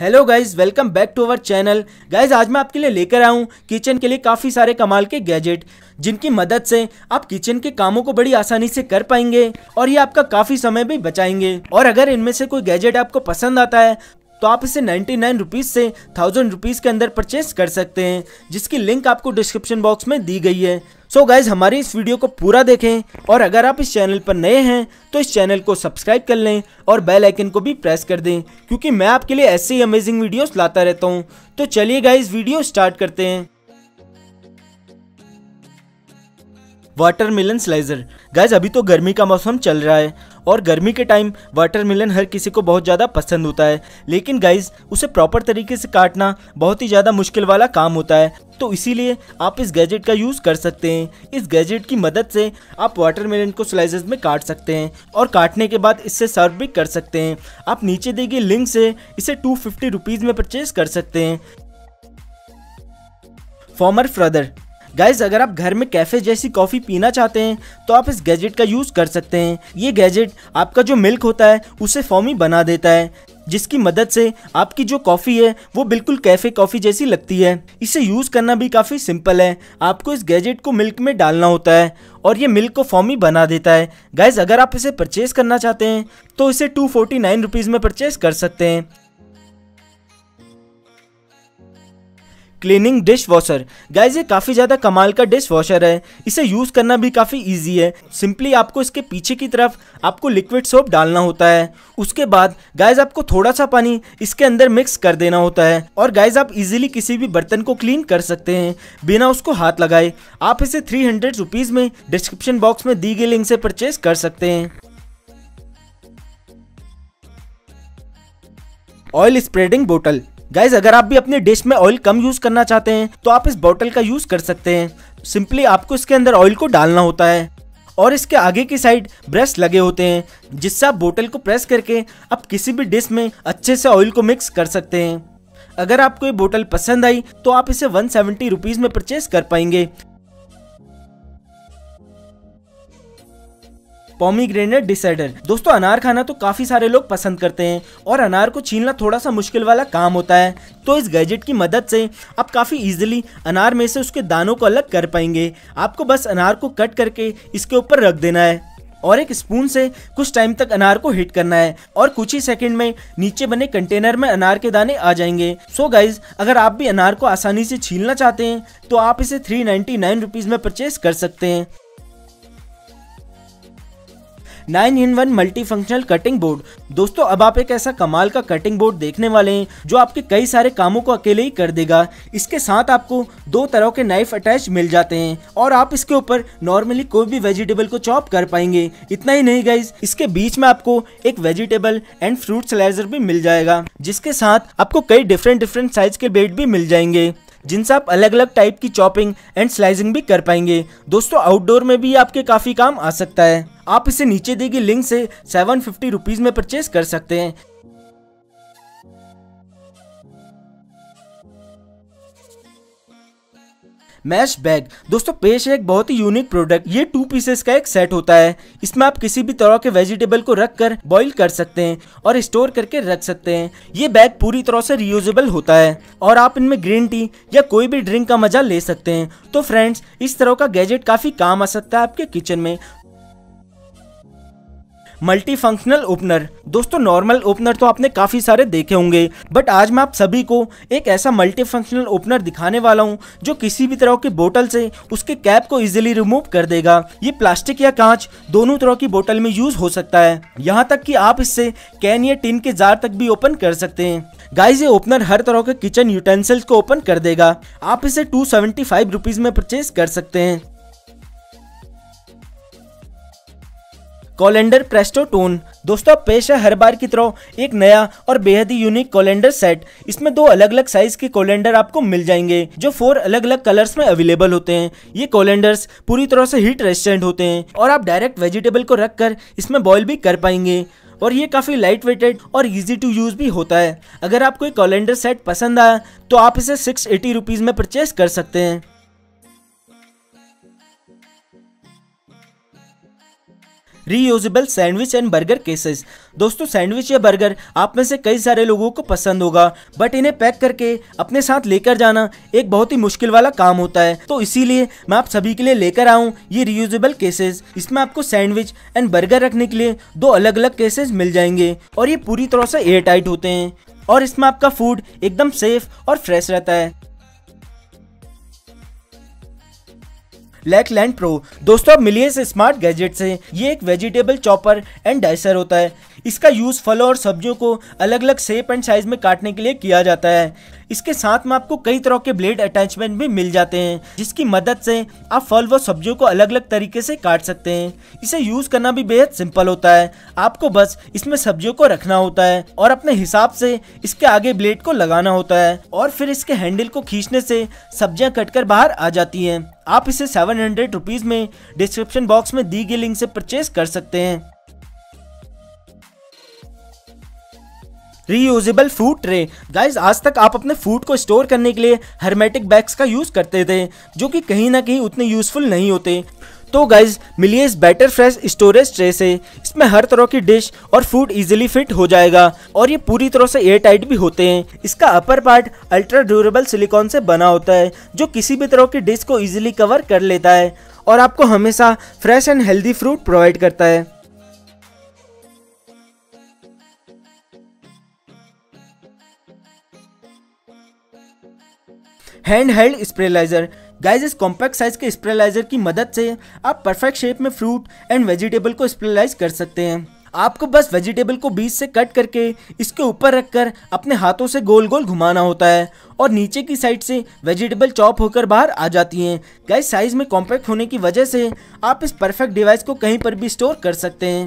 Hello guys, welcome back to our channel. Guys आज मैं आपके लिए लेकर आया हूँ किचन के लिए काफ़ी सारे कमाल के गैजेट, जिनकी मदद से आप किचन के कामों को बड़ी आसानी से कर पाएंगे और ये आपका काफ़ी समय भी बचाएंगे। और अगर इनमें से कोई गैजेट आपको पसंद आता है तो आप इसे 99 रुपीज़ से 1000 रुपीज़ के अंदर परचेस कर सकते हैं, जिसकी लिंक आपको डिस्क्रिप्शन बॉक्स में दी गई है। सो गाइज हमारी इस वीडियो को पूरा देखें और अगर आप इस चैनल पर नए हैं तो इस चैनल को सब्सक्राइब कर लें और बेल आइकन को भी प्रेस कर दें, क्योंकि मैं आपके लिए ऐसे ही अमेजिंग वीडियोस लाता रहता हूं। तो चलिए गाइज वीडियो स्टार्ट करते हैं। Watermelon slicer. गाइज अभी तो गर्मी का मौसम चल रहा है और गर्मी के टाइम वाटरमेलन हर किसी को बहुत ज़्यादा पसंद होता है, लेकिन गाइज उसे प्रॉपर तरीके से काटना बहुत ही ज़्यादा मुश्किल वाला काम होता है। तो इसीलिए आप इस गैजेट का यूज़ कर सकते हैं। इस गैजेट की मदद से आप वाटरमेलन को स्लाइसेस में काट सकते हैं और काटने के बाद इससे सर्व भी कर सकते हैं। आप नीचे दी गई लिंक से इसे 250 रुपीज़ में परचेज कर सकते हैं। फॉर्मर फ्रदर। गाइज अगर आप घर में कैफे जैसी कॉफ़ी पीना चाहते हैं तो आप इस गैजेट का यूज़ कर सकते हैं। ये गैजेट आपका जो मिल्क होता है उसे फॉर्मी बना देता है, जिसकी मदद से आपकी जो कॉफ़ी है वो बिल्कुल कैफे कॉफ़ी जैसी लगती है। इसे यूज़ करना भी काफ़ी सिंपल है। आपको इस गैजेट को मिल्क में डालना होता है और ये मिल्क को फॉर्मी बना देता है। गाइज अगर आप इसे परचेज करना चाहते हैं तो इसे 249 रुपीज़ में परचेज कर सकते हैं। Cleaning dish washer. गाइज ये काफ़ी ज़्यादा कमाल का डिश वॉशर है। इसे यूज़ करना भी काफ़ी इजी है। सिंपली आपको इसके पीछे की तरफ आपको लिक्विड सोप डालना होता है। उसके बाद गाइज आपको थोड़ा सा पानी इसके अंदर मिक्स कर देना होता है और गाइज आप इजीली किसी भी बर्तन को क्लीन कर सकते हैं बिना उसको हाथ लगाए। आप इसे 300 रुपीज़ में डिस्क्रिप्शन बॉक्स में दी गई लिंक से परचेज कर सकते हैं। ऑयल स्प्रेडिंग बोतल। गाइज अगर आप भी अपने डिश में ऑयल कम यूज करना चाहते हैं तो आप इस बोतल का यूज कर सकते हैं। सिंपली आपको इसके अंदर ऑयल को डालना होता है और इसके आगे की साइड ब्रश लगे होते हैं, जिससे आप बोतल को प्रेस करके आप किसी भी डिश में अच्छे से ऑयल को मिक्स कर सकते हैं। अगर आपको ये बोतल पसंद आई तो आप इसे 170 रुपीज़ में परचेज कर पाएंगे। Pomegranate decider. दोस्तों अनार खाना तो काफ़ी सारे लोग पसंद करते हैं और अनार को छीलना थोड़ा सा मुश्किल वाला काम होता है। तो इस गैजेट की मदद से आप काफ़ी इजीली अनार में से उसके दानों को अलग कर पाएंगे। आपको बस अनार को कट करके इसके ऊपर रख देना है और एक स्पून से कुछ टाइम तक अनार को हिट करना है और कुछ ही सेकंड में नीचे बने कंटेनर में अनार के दाने आ जाएंगे। सो गाइज अगर आप भी अनार को आसानी से छीलना चाहते हैं तो आप इसे 399 रुपीज़ में परचेज कर सकते हैं। 9-in-1 multi functional cutting board. दोस्तों अब आप एक ऐसा कमाल का कटिंग बोर्ड देखने वाले हैं जो आपके कई सारे कामों को अकेले ही कर देगा। इसके साथ आपको 2 तरह के नाइफ अटैच मिल जाते हैं और आप इसके ऊपर नॉर्मली कोई भी वेजिटेबल को चॉप कर पाएंगे। इतना ही नहीं गाइज, इसके बीच में आपको एक वेजिटेबल एंड फ्रूट स्लाइसर भी मिल जाएगा, जिसके साथ आपको कई डिफरेंट साइज के ब्लेड भी मिल जाएंगे, जिनसे आप अलग अलग टाइप की चॉपिंग एंड स्लाइसिंग भी कर पाएंगे। दोस्तों आउटडोर में भी आपके काफ़ी काम आ सकता है। आप इसे नीचे दी गई लिंक से 750 रुपीज़ में परचेज कर सकते हैं। Mash bag. दोस्तों पेश है एक बहुत ही यूनिक प्रोडक्ट। ये 2 पीसेस का एक सेट होता है। इसमें आप किसी भी तरह के वेजिटेबल को रख कर बॉईल कर सकते हैं और स्टोर करके रख सकते हैं। ये बैग पूरी तरह से रियूजेबल होता है और आप इनमें ग्रीन टी या कोई भी ड्रिंक का मजा ले सकते हैं। तो फ्रेंड्स इस तरह का गैजेट काफी काम आ सकता है आपके किचन में। Multi functional opener. दोस्तों नॉर्मल ओपनर तो आपने काफ़ी सारे देखे होंगे, बट आज मैं आप सभी को एक ऐसा मल्टी फंक्शनल ओपनर दिखाने वाला हूं जो किसी भी तरह की बोतल से उसके कैप को इजीली रिमूव कर देगा। ये प्लास्टिक या कांच दोनों तरह की बोतल में यूज हो सकता है। यहाँ तक कि आप इससे कैन या टिन के जार तक भी ओपन कर सकते हैं। गाइस ये ओपनर हर तरह के किचन यूटेंसिल्स को ओपन कर देगा। आप इसे 275 रुपीज़ में परचेज कर सकते हैं। Colander presto tone. दोस्तों पेश है हर बार की तरह एक नया और बेहद ही यूनिक कोलेंडर सेट। इसमें 2 अलग अलग साइज के कोलेंडर आपको मिल जाएंगे जो 4 अलग अलग कलर्स में अवेलेबल होते हैं। ये कोलेंडर्स पूरी तरह से हीट रेजिस्टेंट होते हैं और आप डायरेक्ट वेजिटेबल को रखकर इसमें बॉईल भी कर पाएंगे और ये काफ़ी लाइट वेटेड और इजी टू यूज़ भी होता है। अगर आपको एक कोलेंडर सेट पसंद आया तो आप इसे 680 रुपीज़ में परचेज कर सकते हैं। Reusable sandwich and burger cases. दोस्तों सैंडविच या बर्गर आप में से कई सारे लोगों को पसंद होगा, बट इन्हें पैक करके अपने साथ लेकर जाना एक बहुत ही मुश्किल वाला काम होता है। तो इसीलिए मैं आप सभी के लिए लेकर आऊँ ये रीयूजेबल केसेस। इसमें आपको सैंडविच एंड बर्गर रखने के लिए 2 अलग अलग केसेस मिल जाएंगे और ये पूरी तरह से एयर टाइट होते हैं और इसमें आपका फूड एकदम सेफ और फ्रेश रहता है। Lakeland pro. दोस्तों अब मिलिए इस स्मार्ट गैजेट से। ये एक वेजिटेबल चॉपर एंड डाइसर होता है। इसका यूज फलों और सब्जियों को अलग अलग शेप एंड साइज में काटने के लिए किया जाता है। इसके साथ में आपको कई तरह के ब्लेड अटैचमेंट भी मिल जाते हैं, जिसकी मदद से आप फल व सब्जियों को अलग अलग तरीके से काट सकते हैं। इसे यूज करना भी बेहद सिंपल होता है। आपको बस इसमें सब्जियों को रखना होता है और अपने हिसाब से इसके आगे ब्लेड को लगाना होता है और फिर इसके हैंडल को खींचने से सब्जियां कटकर बाहर आ जाती हैं। आप इसे 700 रुपीज में डिस्क्रिप्शन बॉक्स में दी गई लिंक से परचेज कर सकते हैं। Reusable food tray. गाइज आज तक आप अपने फूड को स्टोर करने के लिए हर्मेटिक बैग्स का यूज करते थे, जो कि कहीं ना कहीं उतने यूजफुल नहीं होते। तो गाइज मिलिए इस बेटर फ्रेश स्टोरेज ट्रे से। इसमें हर तरह की डिश और फूड इजीली फिट हो जाएगा और ये पूरी तरह से एयर टाइट भी होते हैं। इसका upper part ultra durable silicone से बना होता है, जो किसी भी तरह की डिश को इजीली कवर कर लेता है और आपको हमेशा fresh and healthy fruit provide करता है। Hand held spiralizer. गाइज इस कॉम्पैक्ट साइज के स्प्रेलाइजर की मदद से आप परफेक्ट शेप में फ्रूट एंड वेजिटेबल को स्प्रेलाइज कर सकते हैं। आपको बस वेजिटेबल को बीच से कट करके इसके ऊपर रखकर अपने हाथों से गोल गोल घुमाना होता है और नीचे की साइड से वेजिटेबल चॉप होकर बाहर आ जाती हैं। गाइज साइज में कॉम्पैक्ट होने की वजह से आप इस परफेक्ट डिवाइस को कहीं पर भी स्टोर कर सकते हैं।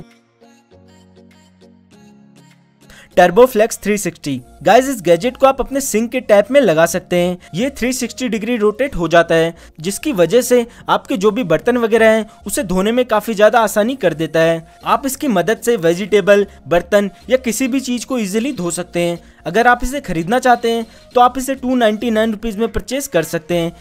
टर्बोफ्लेक्स 360। गाइज इस गैजेट को आप अपने सिंक के टैप में लगा सकते हैं। ये 360 डिग्री रोटेट हो जाता है, जिसकी वजह से आपके जो भी बर्तन वगैरह हैं उसे धोने में काफी ज्यादा आसानी कर देता है। आप इसकी मदद से वेजिटेबल, बर्तन या किसी भी चीज को इजीली धो सकते हैं। अगर आप इसे खरीदना चाहते हैं तो आप इसे 299 रुपीज में परचेज कर सकते हैं।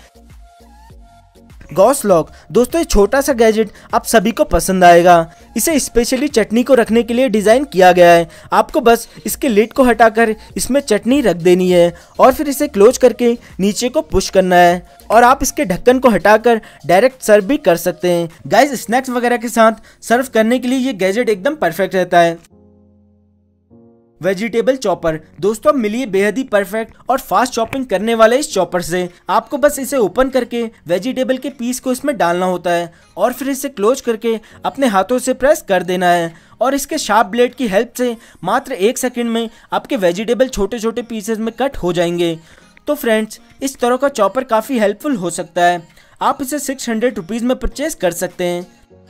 Gauss lock. दोस्तों ये छोटा सा गैजेट आप सभी को पसंद आएगा। इसे स्पेशली चटनी को रखने के लिए डिजाइन किया गया है। आपको बस इसके लिड को हटाकर इसमें चटनी रख देनी है और फिर इसे क्लोज करके नीचे को पुश करना है और आप इसके ढक्कन को हटाकर डायरेक्ट सर्व भी कर सकते हैं। गाइस स्नैक्स वगैरह के साथ सर्व करने के लिए ये गैजेट एकदम परफेक्ट रहता है। Vegetable chopper. दोस्तों अब मिलिए बेहद ही परफेक्ट और फास्ट चॉपिंग करने वाले इस चॉपर से। आपको बस इसे ओपन करके वेजिटेबल के पीस को इसमें डालना होता है और फिर इसे क्लोज करके अपने हाथों से प्रेस कर देना है और इसके शार्प ब्लेड की हेल्प से मात्र 1 सेकंड में आपके वेजिटेबल छोटे छोटे पीसेस में कट हो जाएंगे। तो फ्रेंड्स इस तरह का चॉपर काफ़ी हेल्पफुल हो सकता है। आप इसे 600 रुपीज़ में परचेज कर सकते हैं।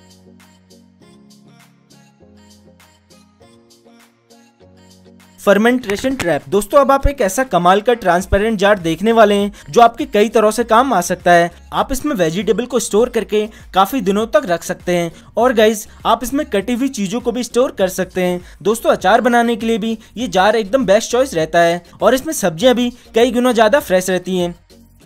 Fermentation trap. दोस्तों अब आप एक ऐसा कमाल का ट्रांसपेरेंट जार देखने वाले हैं जो आपके कई तरह से काम आ सकता है। आप इसमें वेजिटेबल को स्टोर करके काफी दिनों तक रख सकते हैं और गाइस आप इसमें कटी हुई चीजों को भी स्टोर कर सकते हैं। दोस्तों अचार बनाने के लिए भी ये जार एकदम बेस्ट चॉइस रहता है और इसमें सब्जियां भी कई गुना ज्यादा फ्रेश रहती हैं।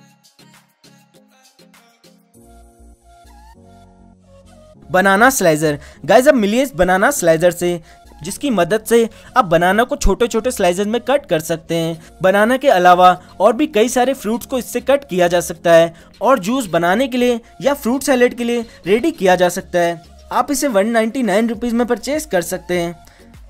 बनाना स्लाइजर। गाइस अब मिलिए इस बनाना स्लाइजर से, जिसकी मदद से आप बनाना को छोटे छोटे स्लाइसेस में कट कर सकते हैं। बनाना के अलावा और भी कई सारे फ्रूट्स को इससे कट किया जा सकता है और जूस बनाने के लिए या फ्रूट सैलेड के लिए रेडी किया जा सकता है। आप इसे 199 रुपीज़ में परचेज कर सकते हैं।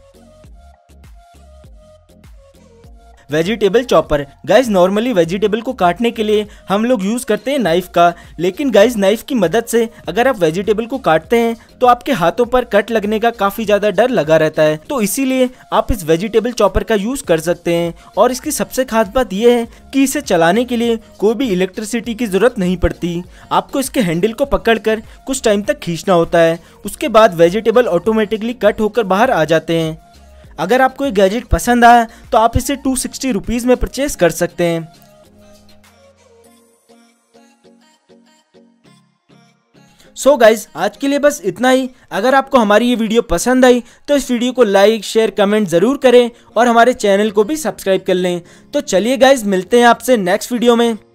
Vegetable chopper. Guys normally vegetable को काटने के लिए हम लोग यूज करते हैं नाइफ का, लेकिन गाइज नाइफ की मदद से अगर आप वेजिटेबल को काटते हैं तो आपके हाथों पर कट लगने का काफी ज्यादा डर लगा रहता है। तो इसीलिए आप इस वेजिटेबल चॉपर का यूज कर सकते हैं और इसकी सबसे खास बात यह है कि इसे चलाने के लिए कोई भी इलेक्ट्रिसिटी की जरूरत नहीं पड़ती। आपको इसके हैंडल को पकड़कर कुछ टाइम तक खींचना होता है, उसके बाद वेजिटेबल ऑटोमेटिकली कट होकर बाहर आ जाते हैं। अगर आपको ये गैजेट पसंद आया तो आप इसे 260 रुपीज़ में परचेज कर सकते हैं। सो गाइज आज के लिए बस इतना ही। अगर आपको हमारी ये वीडियो पसंद आई तो इस वीडियो को लाइक शेयर कमेंट ज़रूर करें और हमारे चैनल को भी सब्सक्राइब कर लें। तो चलिए गाइज मिलते हैं आपसे नेक्स्ट वीडियो में।